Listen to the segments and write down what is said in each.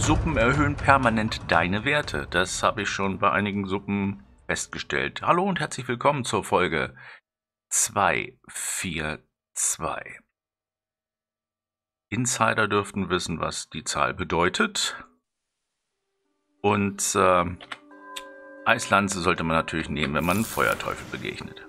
Suppen erhöhen permanent deine Werte. Das habe ich schon bei einigen Suppen festgestellt. Hallo und herzlich willkommen zur Folge 242. Insider dürften wissen, was die Zahl bedeutet. Und Eislanze sollte man natürlich nehmen, wenn man einen Feuerteufel begegnet.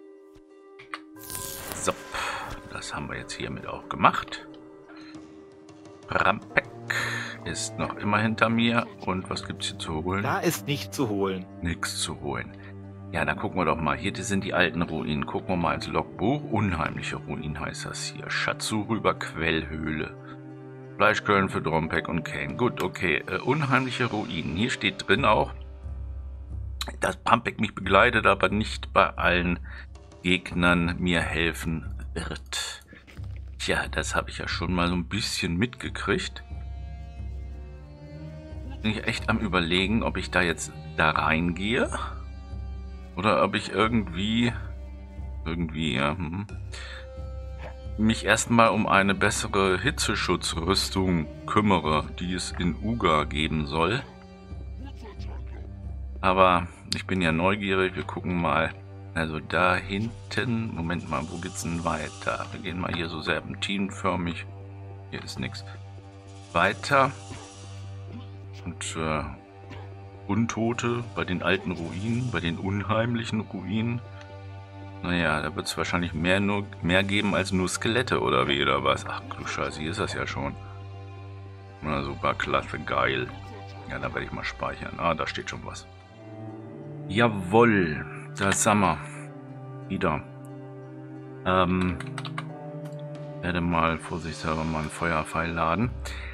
So, das haben wir jetzt hiermit auch gemacht. Prampek ist noch immer hinter mir. Und was gibt es hier zu holen? Da ist nichts zu holen. Nichts zu holen. Ja, dann gucken wir doch mal. Hier sind die alten Ruinen. Gucken wir mal ins Logbuch. Unheimliche Ruinen heißt das hier. Schatzsucher Quellhöhle. Fleischquellen für Drompek und Kane. Gut, okay. Unheimliche Ruinen. Hier steht drin auch, dass Prampek mich begleitet, aber nicht bei allen Gegnern mir helfen wird. Tja, das habe ich ja schon mal so ein bisschen mitgekriegt. Bin ich echt am Überlegen, ob ich da jetzt da reingehe oder ob ich irgendwie ja, mich erstmal um eine bessere Hitzeschutzrüstung kümmere, die es in Uga geben soll. Aber ich bin ja neugierig, wir gucken mal. Also da hinten, Moment mal, wo geht's denn weiter? Wir gehen mal hier so serpentinförmig. Hier ist nichts. Weiter. Und Untote bei den alten Ruinen, bei den unheimlichen Ruinen. Naja, da wird es wahrscheinlich mehr geben als nur Skelette oder wie oder was. Ach du Scheiße, hier ist das ja schon. Na super, klasse, geil. Ja, da werde ich mal speichern. Ah, da steht schon was. Jawohl, da sind wir. Wieder. Werde mal vorsichtshalber mal einen Feuerpfeil laden.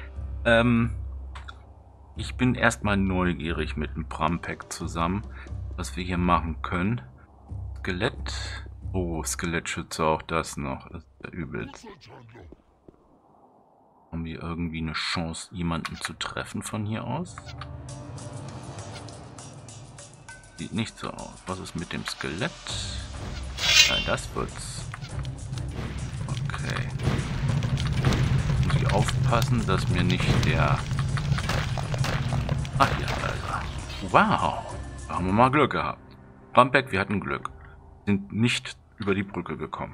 Ich bin erstmal neugierig mit dem Prampek zusammen, was wir hier machen können. Skelett. Oh, Skelettschütze, auch das noch. Das ist ja übelst. Haben wir irgendwie eine Chance, jemanden zu treffen von hier aus? Sieht nicht so aus. Was ist mit dem Skelett? Nein, das wird's. Okay. Muss ich aufpassen, dass mir nicht der... Ach ja, da ist er. Wow. Da haben wir mal Glück gehabt. Prampek, wir hatten Glück. Sind nicht über die Brücke gekommen.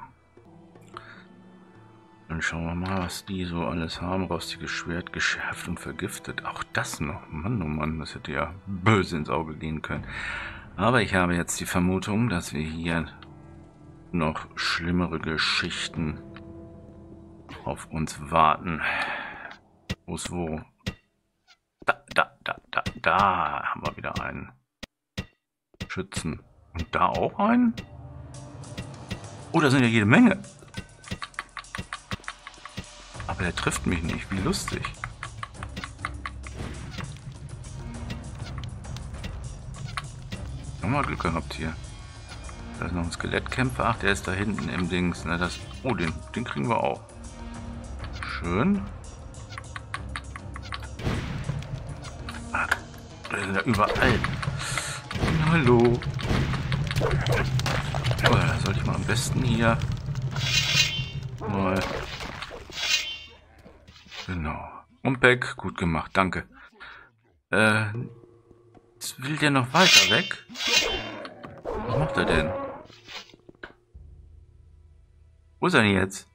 Dann schauen wir mal, was die so alles haben. Rostiges Schwert, geschärft und vergiftet. Auch das noch. Mann, oh Mann, das hätte ja böse ins Auge gehen können. Aber ich habe jetzt die Vermutung, dass wir hier noch schlimmere Geschichten auf uns warten. Wo ist wo? Da haben wir wieder einen Schützen. Und da auch einen? Oh, da sind ja jede Menge. Aber der trifft mich nicht. Wie lustig. Nochmal Glück gehabt hier. Da ist noch ein Skelettkämpfer. Ach, der ist da hinten im Dings. Na, das... Oh, den kriegen wir auch. Schön. Ah, da sind ja überall. Hallo. Oh, da sollte ich mal am besten hier mal... Genau. Und Beck, gut gemacht, danke. Jetzt will der noch weiter weg? Was macht er denn? Wo ist er denn jetzt?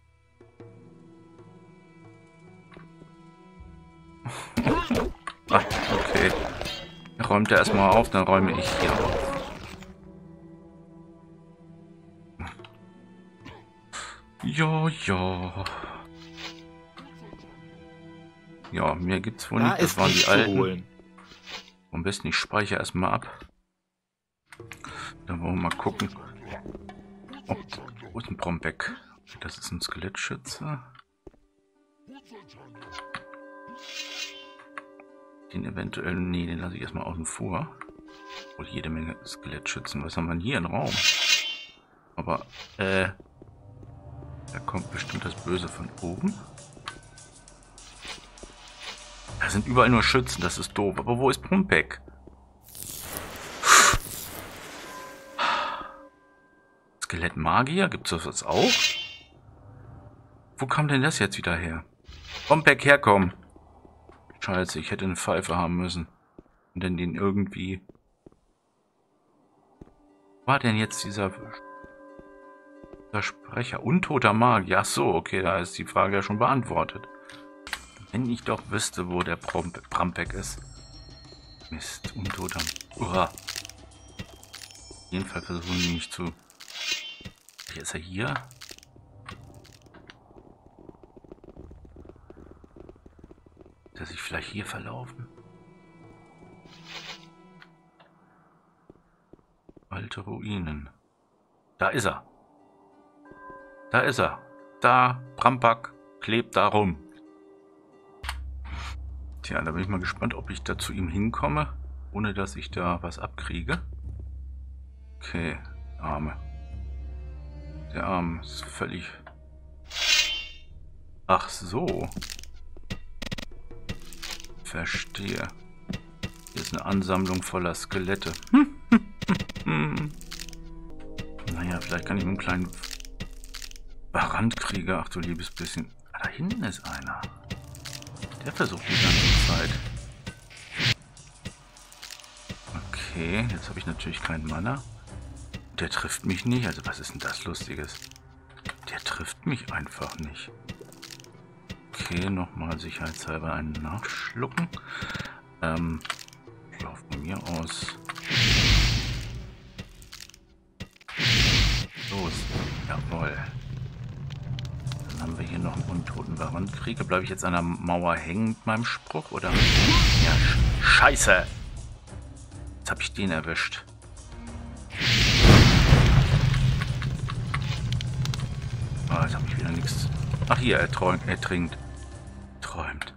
Ach, okay. Räumt er erstmal auf, dann räume ich hier auf. Ja, ja. Ja, mehr gibt's wohl nicht. Das waren die alten. Am besten ich speichere erstmal ab. Dann wollen wir mal gucken. Wo ist ein Prampek? Das ist ein Skelettschütze. Den eventuell... Nee, den lasse ich erstmal außen vor. Und jede Menge Skelettschützen. Was haben wir denn hier? Ein Raum. Aber, da kommt bestimmt das Böse von oben. Da sind überall nur Schützen, das ist doof. Aber wo ist Prampek? Skelettmagier? Gibt es das auch? Wo kam denn das jetzt wieder her? Prampek, herkommen. Scheiße, ich hätte eine Pfeife haben müssen. Und dann den irgendwie... War denn jetzt dieser Sprecher? Untoter Magier. Ach so, okay, da ist die Frage ja schon beantwortet. Wenn ich doch wüsste, wo der Prampek ist. Mist, Untoter. Uah. Auf jeden Fall versuchen die mich zu... Hier ist er hier. Dass sich vielleicht hier verlaufen. Alte Ruinen. Da ist er. Da ist er. Da, Prampek, klebt da rum. Tja, da bin ich mal gespannt, ob ich da zu ihm hinkomme, ohne dass ich da was abkriege. Okay, Arme. Der Arm ist völlig... Ach so. Verstehe. Hier ist eine Ansammlung voller Skelette. Naja, vielleicht kann ich mit einem kleinen Barandkrieger... Ach du liebes bisschen. Da hinten ist einer. Der versucht die ganze Zeit. Okay, jetzt habe ich natürlich keinen Mana. Der trifft mich nicht. Also was ist denn das Lustiges? Der trifft mich einfach nicht. Okay, nochmal sicherheitshalber einen nachschlucken. Ich laufe von mir aus. Los. Jawohl. Dann haben wir hier noch einen untoten Barandkrieger. Bleibe ich jetzt an der Mauer hängen mit meinem Spruch, oder? Ja, Scheiße! Jetzt habe ich den erwischt. Ah, jetzt habe ich wieder nichts. Ach hier, er trinkt. Träumt.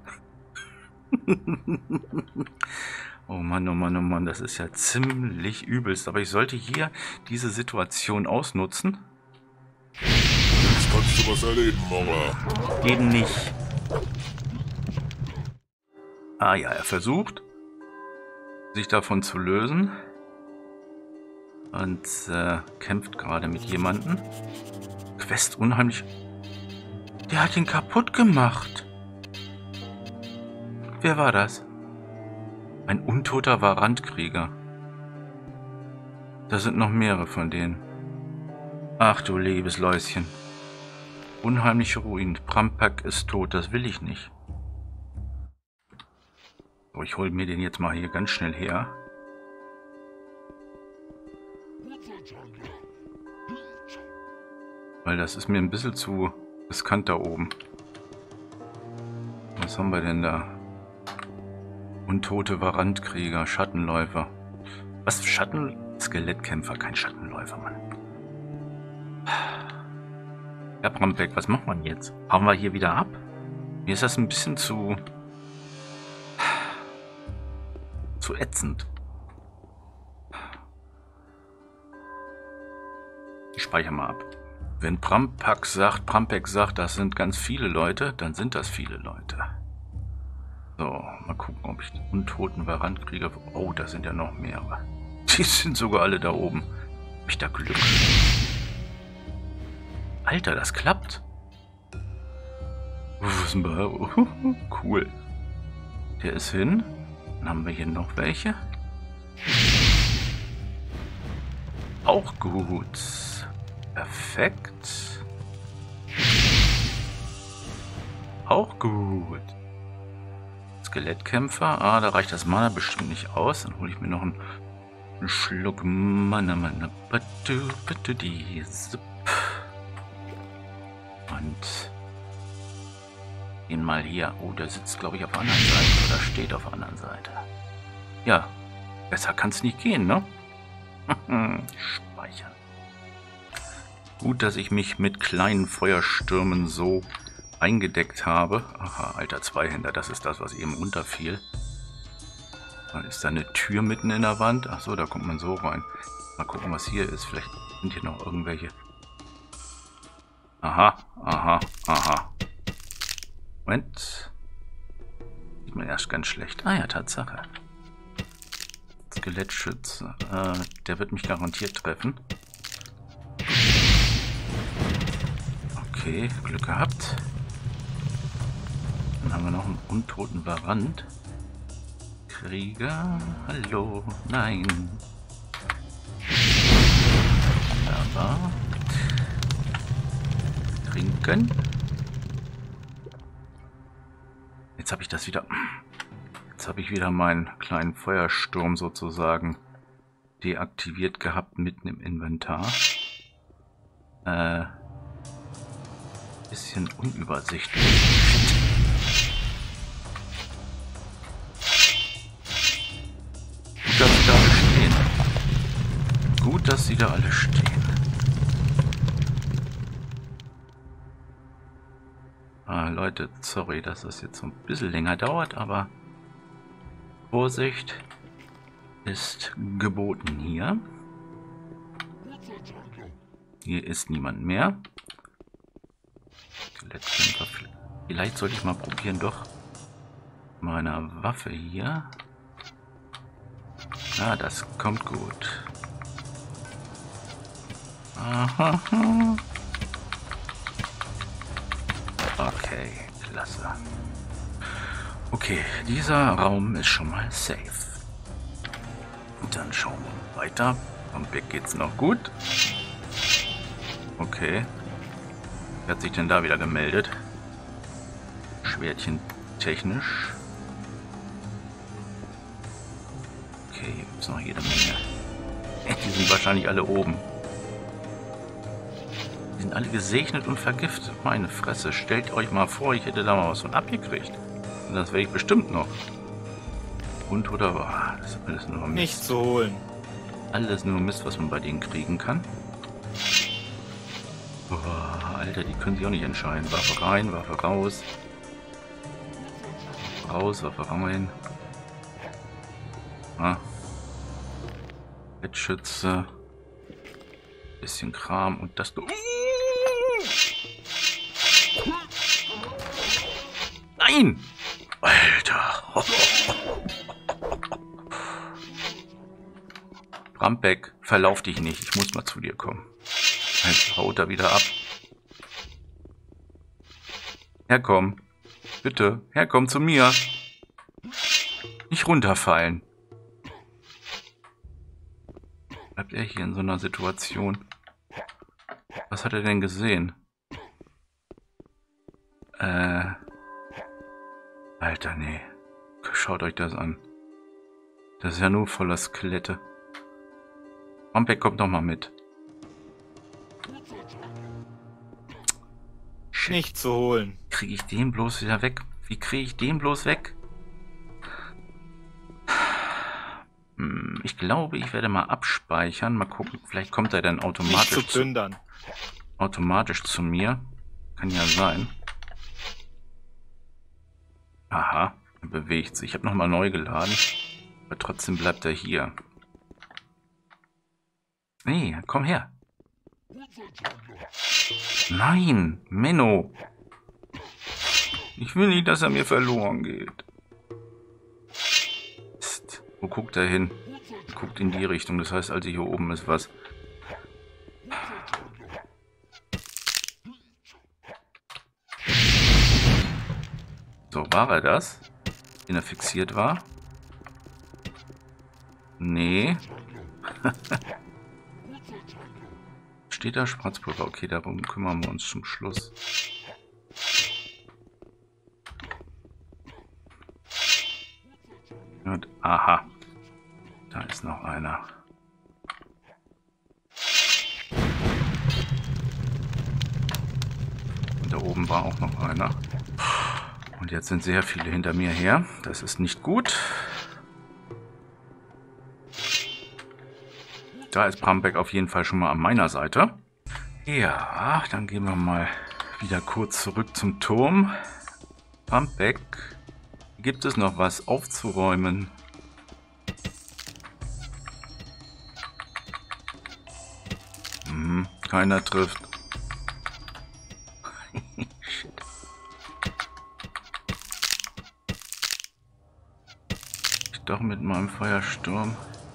Oh Mann, oh Mann, oh Mann, das ist ja ziemlich übelst. Aber ich sollte hier diese Situation ausnutzen. Jetzt kannst du was erleben, Mauer. Eben nicht. Ah ja, er versucht, sich davon zu lösen. Und kämpft gerade mit jemandem. Quest unheimlich. Der hat ihn kaputt gemacht. Wer war das? Ein untoter Barandkrieger. Da sind noch mehrere von denen. Ach du liebes Läuschen. Unheimliche Ruinen. Prampek ist tot, das will ich nicht. So, ich hole mir den jetzt mal hier ganz schnell her. Weil das ist mir ein bisschen zu riskant da oben. Was haben wir denn da? Untote Barandkrieger, Schattenläufer. Was? Skelettkämpfer, kein Schattenläufer, Mann. Herr Prampek, was macht man jetzt? Hauen wir hier wieder ab? Mir ist das ein bisschen zu ätzend. Ich speichere mal ab. Wenn Prampek sagt, das sind ganz viele Leute, dann sind das viele Leute. So, mal gucken, ob ich den untoten Barandkrieger... Oh, da sind ja noch mehrere. Die sind sogar alle da oben. Hab ich da Glück. Alter, das klappt. Cool. Der ist hin. Dann haben wir hier noch welche. Auch gut. Perfekt. Auch gut. Skelettkämpfer. Ah, da reicht das Mana bestimmt nicht aus. Dann hole ich mir noch einen Schluck Mana. Und ihn mal hier. Oh, der sitzt, glaube ich, auf der anderen Seite. Oder steht auf der anderen Seite. Ja, besser kann es nicht gehen, ne? Speichern. Gut, dass ich mich mit kleinen Feuerstürmen so eingedeckt habe. Aha, alter Zweihänder, das ist das, was eben unterfiel. Da ist da eine Tür mitten in der Wand. Ach so, da kommt man so rein. Mal gucken, was hier ist. Vielleicht sind hier noch irgendwelche... Aha, aha, aha. Moment. Sieht man erst ganz schlecht. Ah ja, Tatsache. Skelettschütze. Der wird mich garantiert treffen. Okay, Glück gehabt. Dann haben wir noch einen untoten Barand. Krieger, hallo, nein. Aber trinken. Jetzt habe ich das wieder. Jetzt habe ich wieder meinen kleinen Feuersturm sozusagen deaktiviert gehabt mitten im Inventar. Bisschen unübersichtlich. Gut, dass sie da alle stehen. Gut, dass sie da alle stehen. Leute, sorry, dass das jetzt so ein bisschen länger dauert, aber Vorsicht ist geboten hier. Hier ist niemand mehr. Vielleicht sollte ich mal probieren, doch meine Waffe hier. Ah, das kommt gut. Aha. Okay, klasse. Okay, dieser Raum ist schon mal safe. Und dann schauen wir weiter. Am Weg geht's noch gut. Okay. Wer hat sich denn da wieder gemeldet? Schwertchen technisch. Okay, hier gibt es noch jede Menge. Die sind wahrscheinlich alle oben. Die sind alle gesegnet und vergiftet. Meine Fresse, stellt euch mal vor, ich hätte da mal was von abgekriegt. Und das wäre ich bestimmt noch. Und oder war das ist alles nur Mist. Nicht zu holen. Alles nur Mist, was man bei denen kriegen kann. Boah, Alter, die können sich auch nicht entscheiden. Waffe rein, Waffe raus. Raus, Waffe rein. Ah. Bettschütze. Bisschen Kram und das... Nein! Alter! Brambeck, verlauf dich nicht. Ich muss mal zu dir kommen. Jetzt haut er wieder ab. Herkomm. Bitte, herkomm zu mir. Nicht runterfallen. Bleibt er hier in so einer Situation? Was hat er denn gesehen? Alter, nee. Schaut euch das an. Das ist ja nur voller Skelette. Brambeck, kommt doch mal mit. Shit. Nicht zu holen. Kriege ich den bloß wieder weg? Wie kriege ich den bloß weg? Ich glaube, ich werde mal abspeichern. Mal gucken, vielleicht kommt er dann automatisch Nicht zu plündern. automatisch zu mir. Kann ja sein. Aha, er bewegt sich. Ich habe nochmal neu geladen. Aber trotzdem bleibt er hier. Nee, komm her. Nein, Menno. Ich will nicht, dass er mir verloren geht. Psst. Wo guckt er hin? Er guckt in die Richtung. Das heißt, also hier oben ist was. So, war er das? Den er fixiert war? Nee. Steht da Schwarzpulver? Okay, darum kümmern wir uns zum Schluss. Und, aha. Da ist noch einer. Und da oben war auch noch einer. Und jetzt sind sehr viele hinter mir her. Das ist nicht gut. Da ist Brambeck auf jeden Fall schon mal an meiner Seite. Ja, dann gehen wir mal wieder kurz zurück zum Turm. Brambeck, gibt es noch was aufzuräumen? Keiner trifft. Shit. Ich doch mit meinem Feuersturm.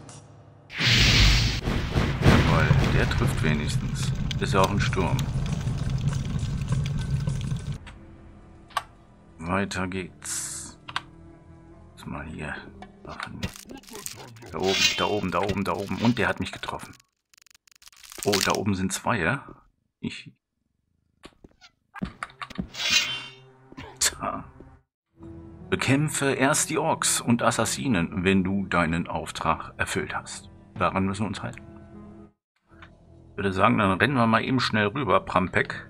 Der trifft wenigstens. Ist ja auch ein Sturm. Weiter geht's. Jetzt mal hier Ach, nee. Da oben, da oben, da oben, da oben. Und der hat mich getroffen. Oh, da oben sind zwei, ja? Bekämpfe erst die Orks und Assassinen, wenn du deinen Auftrag erfüllt hast. Daran müssen wir uns halten. Ich würde sagen, dann rennen wir mal eben schnell rüber, Prampek.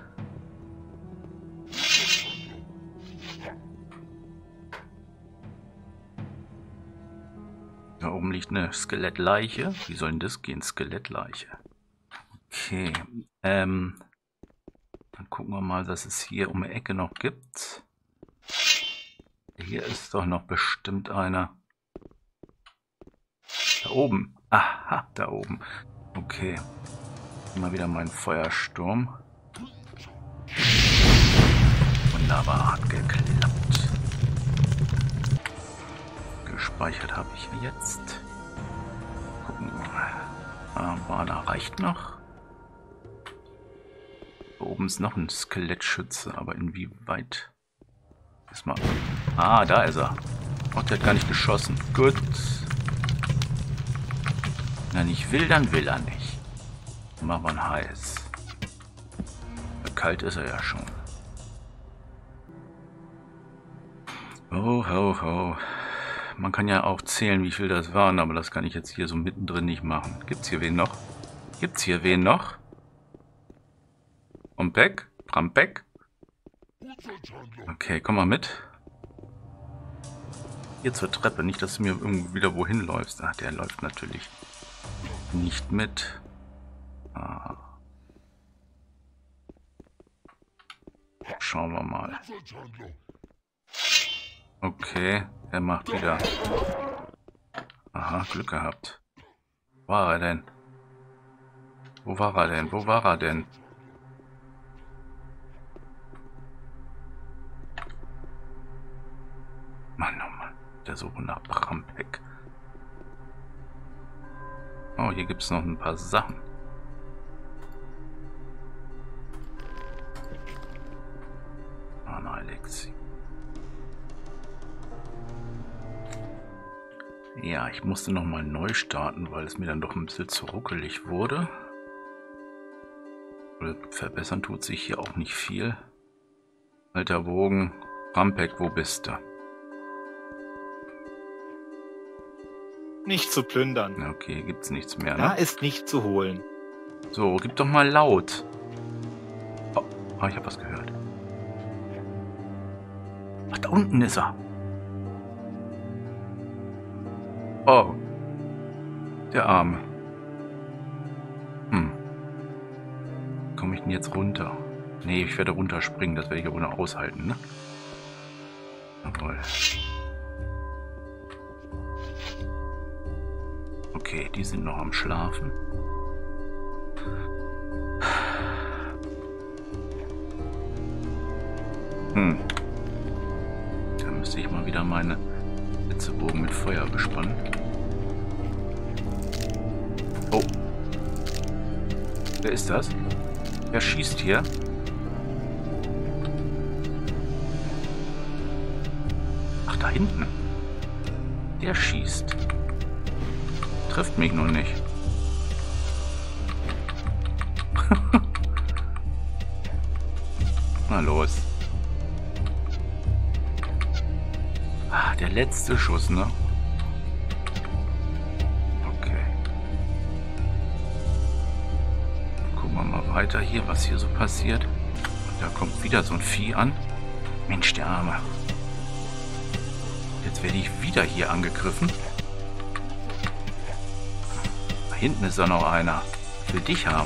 Da oben liegt eine Skelettleiche. Wie soll denn das gehen? Skelettleiche. Okay. Dann gucken wir mal, was es hier um die Ecke noch gibt. Hier ist doch noch bestimmt einer. Da oben. Aha, da oben. Okay. Immer wieder mein Feuersturm. Wunderbar, hat geklappt. Gespeichert habe ich jetzt. Gucken wir mal. Mana reicht noch. Da oben ist noch ein Skelettschütze, aber inwieweit? Mal. Ah, da ist er. Oh, der hat gar nicht geschossen. Gut. Wenn er nicht will, dann will er nicht. Machen wir ihn heiß. Kalt ist er ja schon. Oh, ho, ho. Man kann ja auch zählen, wie viel das waren, aber das kann ich jetzt hier so mittendrin nicht machen. Gibt's hier wen noch? Gibt's hier wen noch? Prampek? Prampek? Okay, komm mal mit. Hier zur Treppe, nicht, dass du mir irgendwo wieder wohin läufst. Ach, der läuft natürlich nicht mit. Ah. Schauen wir mal. Okay, er macht wieder. Aha, Glück gehabt. Wo war er denn? Wo war er denn? Wo war er denn? Mann, oh Mann, der Suche nach Prampek. Oh, hier gibt es noch ein paar Sachen. Mana-Elixier. Ja, ich musste nochmal neu starten, weil es mir dann doch ein bisschen zu ruckelig wurde. Verbessern tut sich hier auch nicht viel. Alter Bogen, Prampek, wo bist du? Nicht zu plündern. Okay, gibt's nichts mehr, Da ne? ist nicht zu holen. So, gib doch mal laut. Oh, ich habe was gehört. Ach, da unten ist er. Oh. Der Arme. Komme ich denn jetzt runter? Nee, ich werde runterspringen. Das werde ich aber noch aushalten, ne? Jawohl. Okay, die sind noch am Schlafen. Da müsste ich mal wieder meine Blitzebogen mit Feuer bespannen. Oh. Wer ist das? Wer schießt hier? Ach, da hinten. Der schießt. Trifft mich nur nicht. Na los. Ah, der letzte Schuss, ne? Okay. Gucken wir mal weiter hier, was hier so passiert. Da kommt wieder so ein Vieh an. Mensch, der Arme. Jetzt werde ich wieder hier angegriffen. Da hinten ist da noch einer. Will dich haben.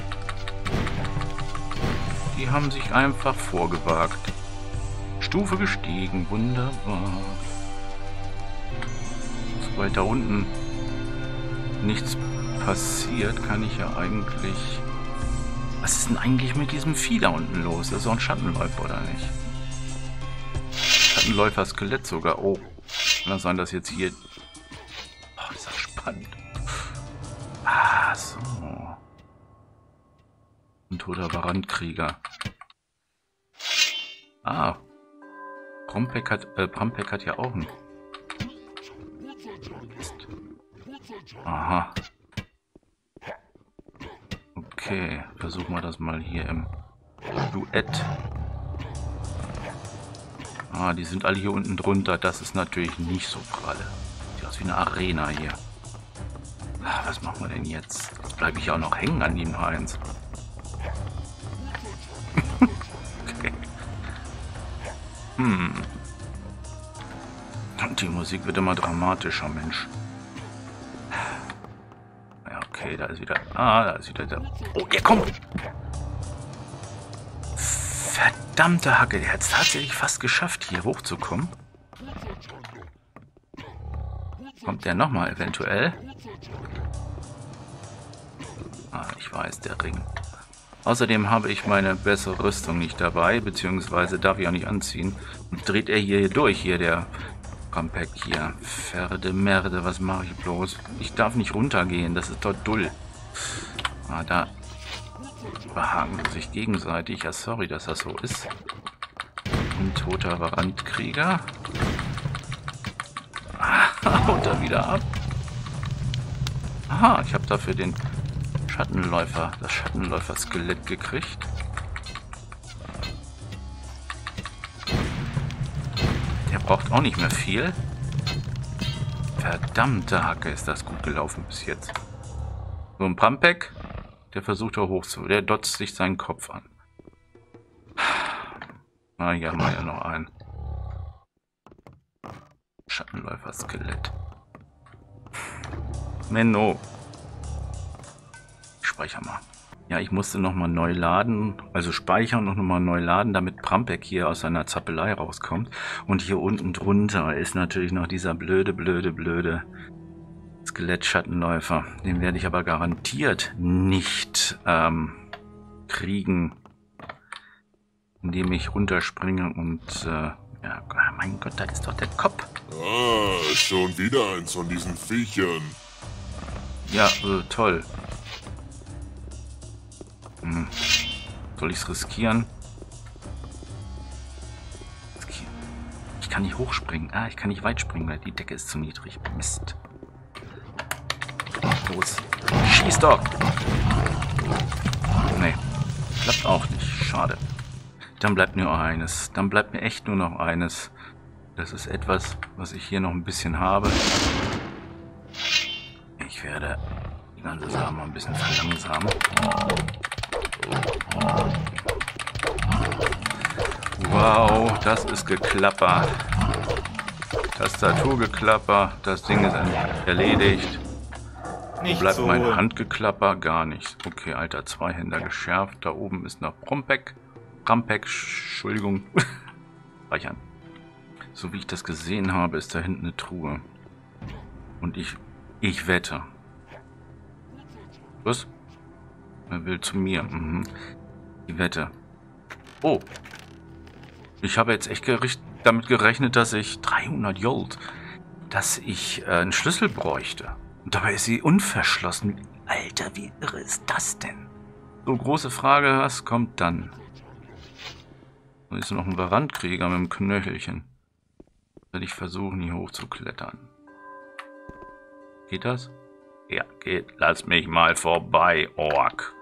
Die haben sich einfach vorgewagt. Stufe gestiegen. Wunderbar. Sobald da unten nichts passiert, kann ich ja eigentlich... Was ist denn eigentlich mit diesem Vieh da unten los? Das ist doch ein Schattenläufer, oder nicht? Schattenläufer-Skelett sogar. Oh. Kann das sein, dass jetzt hier... Oh, ist das spannend. Ah, so. Ein toter Brandkrieger. Ah. Prampek hat ja auch einen Aha. Okay, versuchen wir das mal hier im Duett. Ah, die sind alle hier unten drunter. Das ist natürlich nicht so pralle. Sieht aus wie eine Arena hier. Ah, was machen wir denn jetzt? Jetzt bleibe ich auch noch hängen an ihm eins. Okay. Und die Musik wird immer dramatischer, Mensch. Ja, okay, da ist wieder... Ah, da ist wieder der... Oh, der kommt! Verdammte Hacke, der hat es tatsächlich fast geschafft, hier hochzukommen. Kommt der nochmal eventuell? Ah, ich weiß, der Ring. Außerdem habe ich meine bessere Rüstung nicht dabei, beziehungsweise darf ich auch nicht anziehen. Und dreht er hier durch, hier der Rampek hier. Merde, was mache ich bloß? Ich darf nicht runtergehen, das ist dort dull. Ah, da behaken sie sich gegenseitig. Ja, sorry, dass das so ist. Ein toter Randkrieger. Ah, haut er wieder ab. Aha, ich habe dafür den Schattenläufer, das Schattenläufer-Skelett gekriegt. Der braucht auch nicht mehr viel. Verdammte Hacke, ist das gut gelaufen bis jetzt. So ein Pumpek, der versucht da hoch zu. Der dotzt sich seinen Kopf an. Ah, hier haben wir ja noch einen. Schattenläufer-Skelett. Menno. Ich speichere mal. Ja, ich musste nochmal neu laden, also speichern und nochmal neu laden, damit Prampek hier aus seiner Zappelei rauskommt. Und hier unten drunter ist natürlich noch dieser blöde Skelett-Schattenläufer. Den werde ich aber garantiert nicht kriegen, indem ich runterspringe und ja, mein Gott, da ist doch der Kopf. Ah, schon wieder eins von diesen Viechern. Ja, toll. Soll ich es riskieren? Ich kann nicht hochspringen. Ah, ich kann nicht weit springen, weil die Decke ist zu niedrig. Mist. Los. Schieß doch! Nee. Klappt auch nicht. Schade. Dann bleibt nur eines. Dann bleibt mir echt nur noch eines. Das ist etwas, was ich hier noch ein bisschen habe. Ich werde die ganze Sache mal ein bisschen verlangsamen. Wow, das ist Geklapper. Tastaturgeklapper. Das Ding ist erledigt. Wo bleibt so mein Handgeklapper? Gar nicht. Okay, alter Zweihänder geschärft. Da oben ist noch Prampek, Entschuldigung. Speichern. So wie ich das gesehen habe, ist da hinten eine Truhe. Und ich wette. Was? Er will zu mir. Die Wette. Oh. Ich habe jetzt echt damit gerechnet, dass ich 300 Jolt, dass ich einen Schlüssel bräuchte. Und dabei ist sie unverschlossen. Alter, wie irre ist das denn? So, große Frage, was kommt dann? Da ist noch ein Randkrieger mit dem Knöchelchen. Werde ich versuchen, hier hochzuklettern. Geht das? Ja, geht. Lass mich mal vorbei, Ork.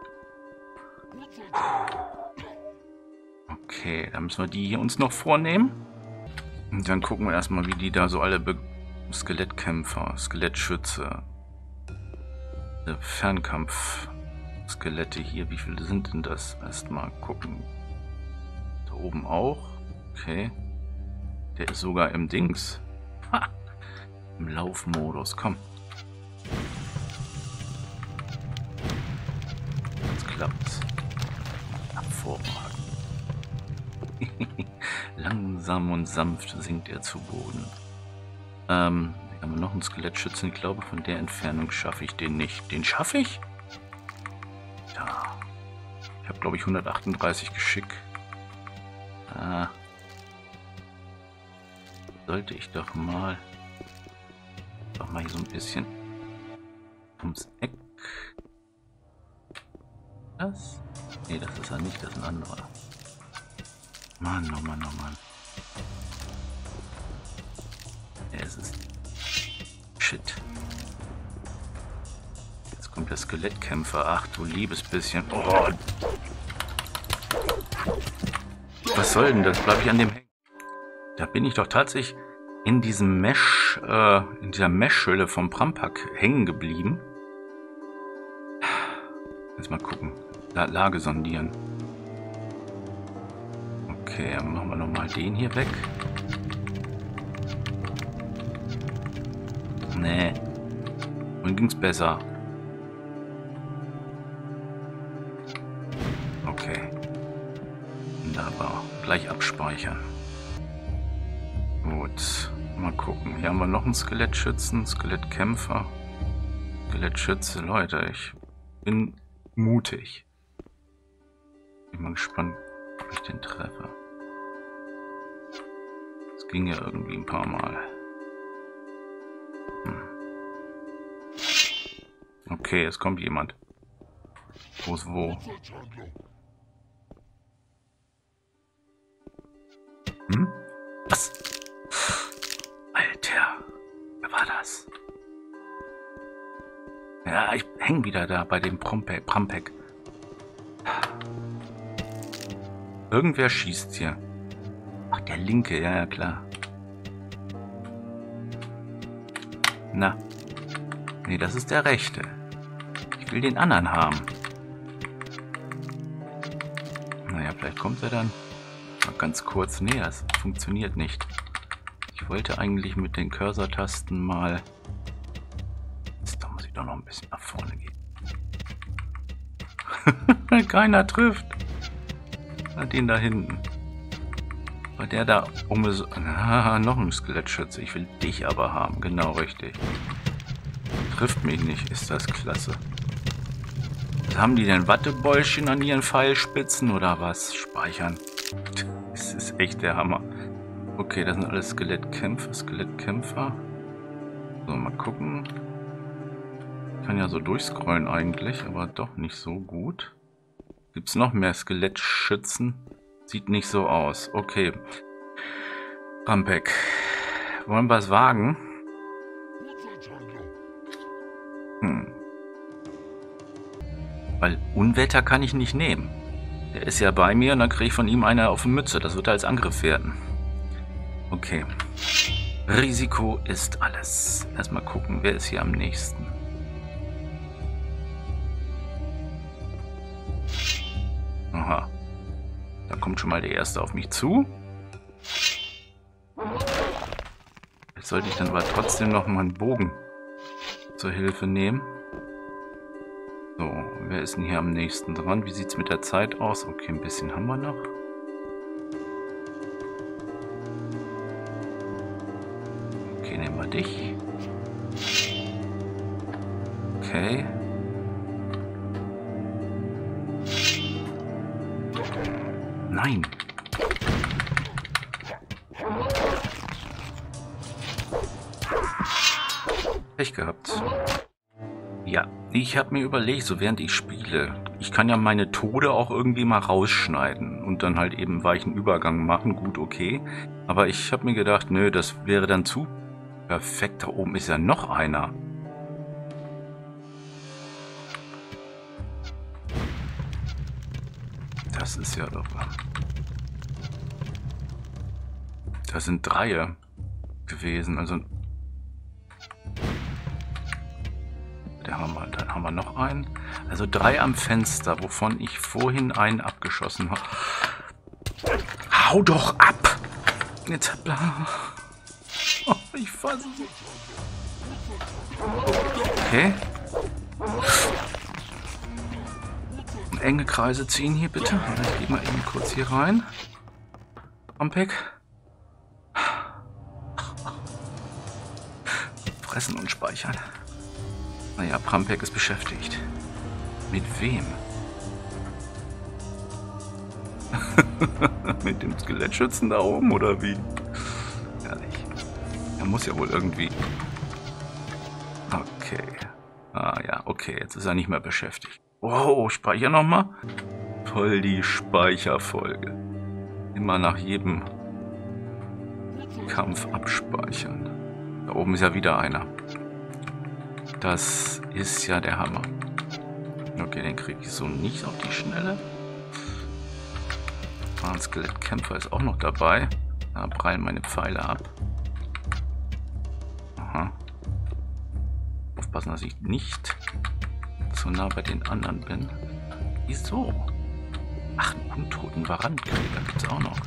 Okay, dann müssen wir die hier uns noch vornehmen. Und dann gucken wir erstmal, wie die da so alle Skelettkämpfer, Skelettschütze, Fernkampf-Skelette hier, wie viele sind denn das? Erstmal gucken. Da oben auch. Okay. Der ist sogar im Dings. Ha! Im Laufmodus. Komm. Jetzt klappt's. Hervorragend. Langsam und sanft sinkt er zu Boden. Hier haben wir noch einen Skelettschützen. Ich glaube, von der Entfernung schaffe ich den nicht. Den schaffe ich? Ja. Ich habe, glaube ich, 138 Geschick. Sollte ich doch mal hier so ein bisschen ums Eck. Das? Nee, das ist er nicht, das ist ein anderer. Mann, oh Mann, oh Mann. Ja, es ist... Shit. Jetzt kommt der Skelettkämpfer. Ach du liebes bisschen. Oh. Was soll denn das? Bleib ich an dem hängen? Da bin ich doch tatsächlich in diesem Mesh, in dieser Mesh-Hülle vom Prampak hängen geblieben. Jetzt mal gucken. Lage sondieren. Okay, dann machen wir nochmal den hier weg. Nee. Dann ging's besser. Okay. Wunderbar. Gleich abspeichern. Gut. Mal gucken. Hier haben wir noch einen Skelettschützen, Skelettkämpfer. Skelettschütze. Leute, ich bin mutig. Bin mal gespannt, ob ich den treffe. Das ging ja irgendwie ein paar Mal. Okay, es kommt jemand. Wo ist wo? Was? Alter, wer war das? Ja, ich hänge wieder da bei dem Prampak. Irgendwer schießt hier. Ach, der linke, ja, klar. Na. Nee, das ist der rechte. Ich will den anderen haben. Naja, vielleicht kommt er dann. Mal ganz kurz. Nee, das funktioniert nicht. Ich wollte eigentlich mit den Cursor-Tasten mal... Da muss ich doch noch ein bisschen nach vorne gehen. Keiner trifft. Den da hinten. Weil der da um ist... noch ein Skelettschütze. Ich will dich aber haben. Genau richtig. Trifft mich nicht. Ist das klasse. Was haben die denn? Wattebäuschen an ihren Pfeilspitzen oder was? Speichern. Das ist echt der Hammer. Okay, das sind alles Skelettkämpfer. So, mal gucken. Ich kann ja so durchscrollen eigentlich, aber doch nicht so gut. Gibt es noch mehr Skelettschützen? Sieht nicht so aus. Okay. Prampak. Wollen wir es wagen? Weil Unwetter kann ich nicht nehmen. Der ist ja bei mir und dann kriege ich von ihm eine auf die Mütze. Das wird als Angriff werden. Okay. Risiko ist alles. Erstmal gucken, wer ist hier am nächsten. Aha. Da kommt schon mal der erste auf mich zu. Jetzt sollte ich dann aber trotzdem noch mal einen Bogen zur Hilfe nehmen. So, wer ist denn hier am nächsten dran? Wie sieht es mit der Zeit aus? Okay, ein bisschen haben wir noch. Okay, nehmen wir dich. Okay. Nein. Pech gehabt. Ja, ich habe mir überlegt, so während ich spiele, ich kann ja meine Tode auch irgendwie mal rausschneiden und dann halt eben weichen Übergang machen, gut, okay. Aber ich habe mir gedacht, nö, das wäre dann zu perfekt. Da oben ist ja noch einer. Das ist ja doch... Das sind 3 gewesen, also... Dann haben wir noch einen. Also 3 am Fenster, wovon ich vorhin einen abgeschossen habe. Hau doch ab! Jetzt... Oh, ich fasse es. Okay. Enge Kreise ziehen hier bitte. Ich gehe mal eben kurz hier rein. Prampak. Fressen und speichern. Naja, Prampak ist beschäftigt. Mit wem? Mit dem Skelettschützen da oben oder wie? Ehrlich. Er muss ja wohl irgendwie... Okay. Ah ja, okay, jetzt ist er nicht mehr beschäftigt. Wow, speicher nochmal. Voll die Speicherfolge. Immer nach jedem Kampf abspeichern. Da oben ist ja wieder einer. Das ist ja der Hammer. Okay, den kriege ich so nicht auf die Schnelle. Ein Skelettkämpfer ist auch noch dabei. Da prallen meine Pfeile ab. Aha. Aufpassen, dass ich nicht so nah bei den anderen bin. Wieso? Ach, einen untoten Varankrieger gibt es auch noch.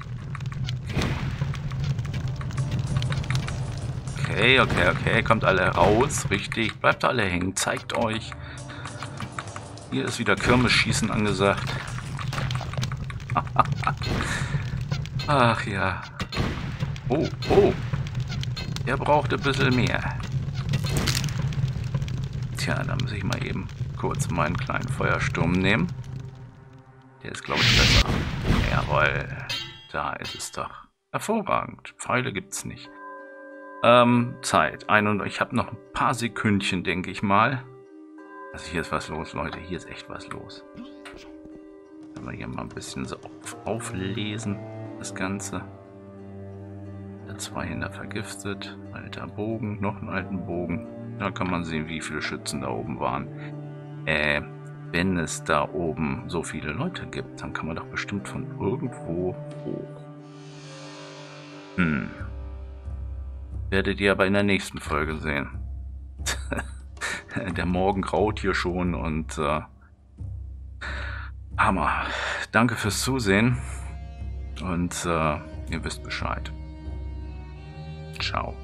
Okay. Kommt alle raus. Richtig. Bleibt alle hängen. Zeigt euch. Hier ist wieder Kirmesschießen angesagt. Ach ja. Oh. Der braucht ein bisschen mehr. Tja, da muss ich mal eben kurz meinen kleinen Feuersturm nehmen. Der ist, glaube ich, besser. Jawohl. Da ist es doch. Hervorragend. Pfeile gibt's nicht. Zeit. Ich habe noch ein paar Sekündchen, denke ich mal. Also hier ist was los, Leute. Hier ist echt was los. Können wir hier mal ein bisschen so auflesen, das Ganze. Der 2 Händer vergiftet. Alter Bogen. Noch einen alten Bogen. Da kann man sehen, wie viele Schützen da oben waren. Wenn es da oben so viele Leute gibt, dann kann man doch bestimmt von irgendwo hoch. Werdet ihr aber in der nächsten Folge sehen. Der Morgen graut hier schon und Hammer. Danke fürs Zusehen und ihr wisst Bescheid. Ciao.